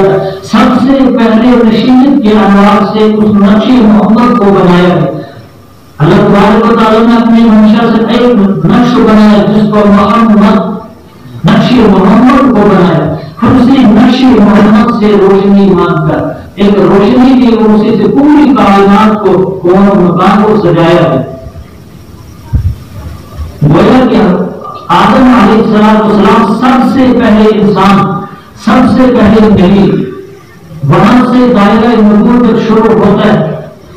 سب سے پہلے نشیت کے انوار سے اس نقش محمد کو بنایا ہے. اللہ تبارک و تعالیٰ نے اپنی منشا سے ایک نقش بنایا جس کو محمد نقش محمد کو بنایا. پھر اسی نقش محمد سے روشنی مان کر ایک روشنی کی روشنی سے پوری کائنات کو کون مکان کو سجایا ہے. گویا کہ آدم علیہ السلام سب سے پہلے انسان، سب سے پہلے نبی، وہاں سے دائرہ نبوت شروع ہوتا ہے،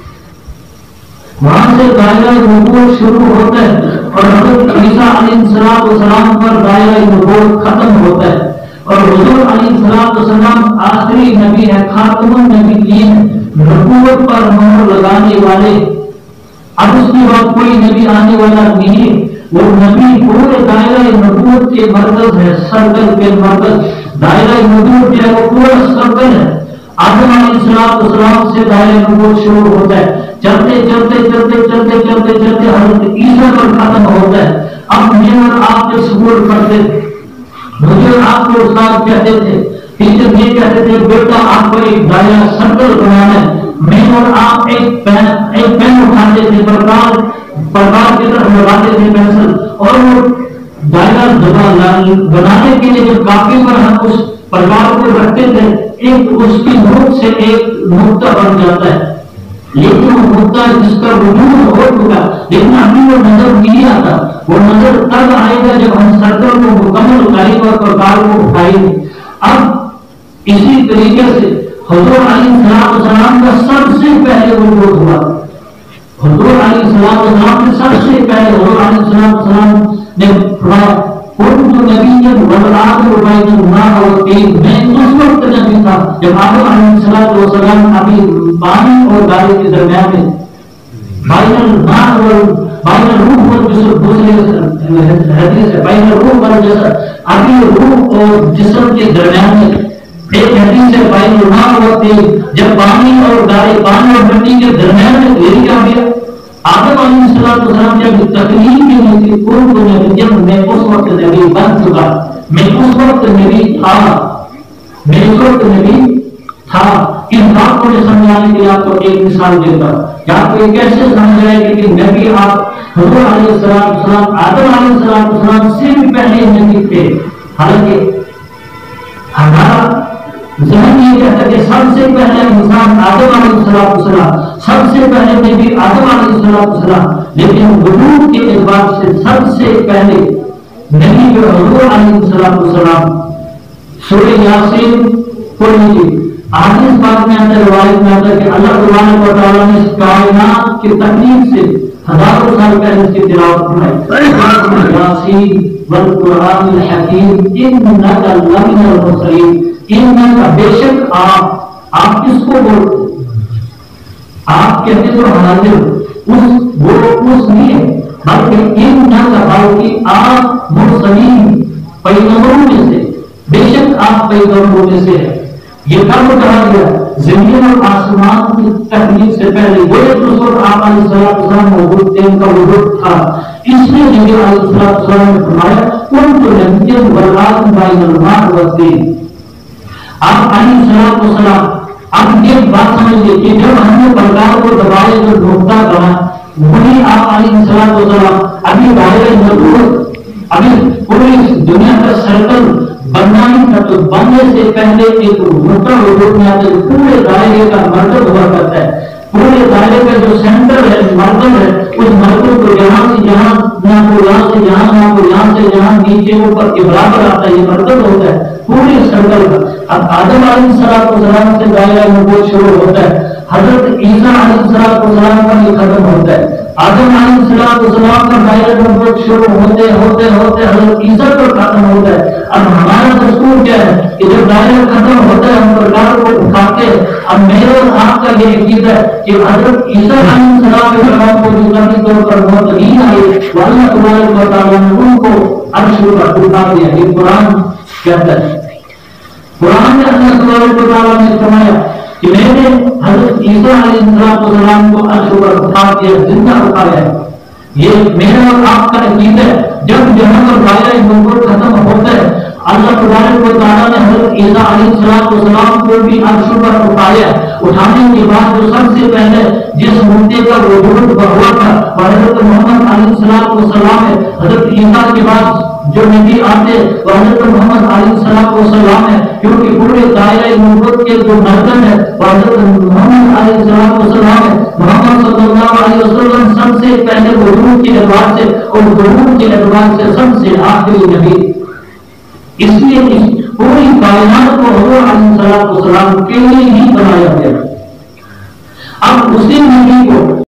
وہاں سے دائرہ نبوت شروع ہوتا ہے اور حضرت عیسیٰ علیہ السلام پر دائرہ نبوت ختم ہوتا ہے. اور حضور علیہ السلام آخری نبی ہے، خاتم النبیین، نبوت پر مہر لگانے والے. اب اس کے بعد کوئی نبی آنے والا نہیں. وہ نبی پورے دائرہ نبوت کے مرکز ہے، سرکل کے مرکز. دائرہ نبوت جو ہے وہ پورا سرکل ہے. آدم علیہ السلام سے دائرہ نبوت شروع ہوتا ہے، چلتے چلتے چلتے چلتے چلتے چلتے حضرت عیسیٰ پر ختم ہوتا ہے. اب میں اور آپ کے سکول پڑھتے تھے، مجھے آپ کے استاد کہتے تھے، ٹیچر یہ کہتے تھے بیٹا آپ کو ایک دائرہ سرکل بنانا ہے. میں اور آپ ایک پین اٹھاتے تھے، پرکار کی طرف لگاتے تھے پینسل، اور وہ دائرہ بنانے کے لیے جب کاپی پر ہم اس پرکار کو رکھتے تھے ایک اس کی نوک سے ایک نقطہ بن جاتا ہے. لیکن وہ نقطہ جس کا وجود ہو چکا، لیکن ابھی وہ نظر نہیں آتا. وہ نظر تب آئے گا جب ہم سرکل کو مکمل کریں اور پرکار کو اٹھائیں گے. اب اسی طریقے سے حضور علیہ السلام کا سب سے پہلے وجود ہوا. حضور علیہ السلام نے سب سے پہلے حضور علیہ السلام نے فرمایا کنت نبیا والآخر بین الماء والطین. میں اس وقت نبی تھا جب آدم علیہ السلام ابھی پانی اور گارے کے درمیان میں بین الماء بین الروح والجسد، دوسرے حدیث ہے بین الروح والجسد، ابھی روح اور جسم کے درمیان میں. ایک حدیث ہے بین الماء والطین، جب پانی اور گارے، پانی اور مٹی کے درمیان میں دیری آ گیا. آدم علیہ السلام جب تکلیف کے لیے کنت نبیا، میں اس وقت نبی بن چکا، میں اس وقت نبی تھا، میں اس وقت نبی تھا. ان بات کو سمجھانے کے لیے آپ کو ایک مثال دیتا ہوں کہ آپ کو کیسے سمجھ آئے کہ نبی آپ حضور علیہ السلام آدم علیہ السلام سے بھی پہلے نبی تھے. حالانکہ ہمارا ذہن یہ کہتا ہے کہ سب سے پہلے انسان آدم علیہ السلام، سب سے پہلے نبی آدم علیہ السلام، لیکن وجود کے اعتبار سے سب سے پہلے نبی جو حضور علیہ السلام. سورہ یاسین پڑھیے. آج اس بات میں آتا ہے، روایت میں آتا ہے کہ اللہ تبارک و تعالیٰ نے اس کائنات کی تخلیق سے ہزاروں سال پہلے اس کی تلاوت فرمائی. یاسین والقرآن الحکیم انک لمن المرسلین. انک بے شک آپ کس کو بولتے؟ آپ کہتے تو حاضر اس نہیں ہے، بلکہ انک آپ مرسلین، پیغمبروں میں سے، بے شک آپ پیغمبروں میں سے ہیں. یہ کب کہا گیا؟ زمین اور آسمان کی تخلیق سے پہلے. وہ ایک رسول آپ علیہ السلام موجود تھے، ان کا وجود تھا. اس لیے نبی علیہ السلام نے فرمایا کنت نبیا والآخر بین الماء والطین. آپ علیہ السلام اب یہ بات سمجھیے کہ جب ہم نے پرکار کو دبائے جو نقطہ بنا، وہی آپ علیہ السلام ابھی دائرہ نبوت، ابھی پوری دنیا کا سرکل بننا ہی تھا. تو بننے سے پہلے ایک نقطہ وجود میں آتا ہے، پورے دائرے کا مرکز ہوا کرتا ہے. پورے دائرے کا جو سینٹر ہے، مرکز ہے، اس مرکز کو یہاں سے جہاں، نہ کو یہاں سے جہاں، نہ کو یہاں سے جہاں، نیچے اوپر کے برابر آتا ہے. یہ مرکز ہوتا ہے پورے سرکل کا. اب آدم علیہ السلام سے دائرہ نبوت شروع ہوتا ہے، حضرت عیسیٰ علیہ السلام کا یہ ختم ہوتا ہے. آدم علیہ السلام کا دائرہ نبوت شروع ہوتے ہوتے ہوتے حضرت عیسیٰ پر ختم ہوتا ہے. اب ہمارا دستور کیا ہے کہ جب دائرہ ختم ہوتا ہے ہم پرکار کو اٹھاتے ہیں. اب میرے اور آپ کا یہ عقیدہ ہے کہ حضرت عیسیٰ علیہ السلام کو جو نبی طور پر موت نہیں آئی، وہ اللہ تبارک و تعالیٰ نے ان کو عرش پر اٹھا دیا. یہ قرآن کہتا ہے. قرآن میں اللہ تبارک و تعالیٰ نے فرمایا کہ میں نے حضرت عیسیٰ علیہ السلام کو عرش پر اٹھا دیا، زندہ اٹھایا ہے. یہ میرا اور آپ کا عقیدہ ہے. جب جہاں پر دائرہ نبوت ختم ہوتا ہے اللہ تبارک و تعالیٰ نے حضرت عیسیٰ علیہ السلام کو بھی عرش پر اٹھایا. اٹھانے کے بعد جو سب سے پہلے جس مدعے کا وجود ہوا تھا وہ حضرت محمد علیہ السلام ہے. حضرت عیسیٰ کے بعد جو نبی آتے وہ حضرت محمد علیہ السلام ہے، کیونکہ پورے دائرہ نبوت کے جو مرکز ہے وہ حضرت محمد علیہ السلام ہے. محمد صلی اللہ علیہ وسلم سب سے پہلے وجود کے اعتبار سے اور ظہور کے اعتبار سے سب سے آخری نبی. اس لیے اس پوری کائنات کو حضور علیہ السلام کے لیے ہی بنایا گیا. اب اسی نبی کو